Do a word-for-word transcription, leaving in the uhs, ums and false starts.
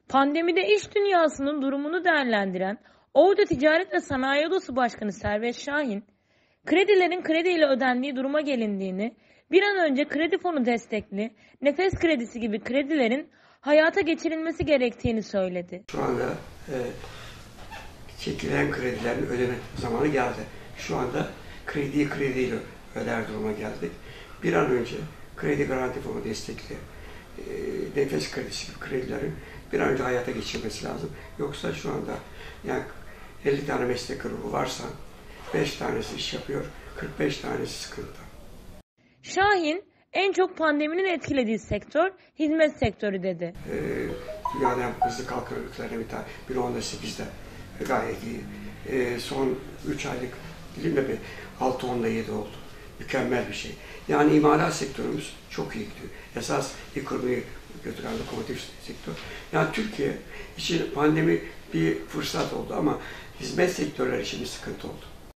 Pandemide iş dünyasının durumunu değerlendiren Ordu Ticaret ve Sanayi Odası Başkanı Servet Şahin, kredilerin krediyle ödendiği duruma gelindiğini, bir an önce kredi fonu destekli, nefes kredisi gibi kredilerin hayata geçirilmesi gerektiğini söyledi. Şu anda e, çekilen kredilerin ödeme zamanı geldi. Şu anda krediyi krediyle öder duruma geldik. Bir an önce kredi garanti fonu destekli, e, nefes kredisi gibi kredilerin bir an önce hayata geçirmesi lazım. Yoksa şu anda yani elli tane meslek grubu varsa beş tanesi iş yapıyor, kırk beş tanesi sıkıntı. Şahin, en çok pandeminin etkilediği sektör hizmet sektörü dedi. Ee, dünyanın en hızlı kalkan ülkelerine bir tane, bir onda sekizde gayet iyi. Ee, son üç aylık dilimde bir altı onda yedi oldu. Mükemmel bir şey. Yani imalat sektörümüz çok iyi gidiyor. Esas ekonomiyi götüren lokomotif sektör. Yani Türkiye için pandemi bir fırsat oldu ama hizmet sektörleri için bir sıkıntı oldu.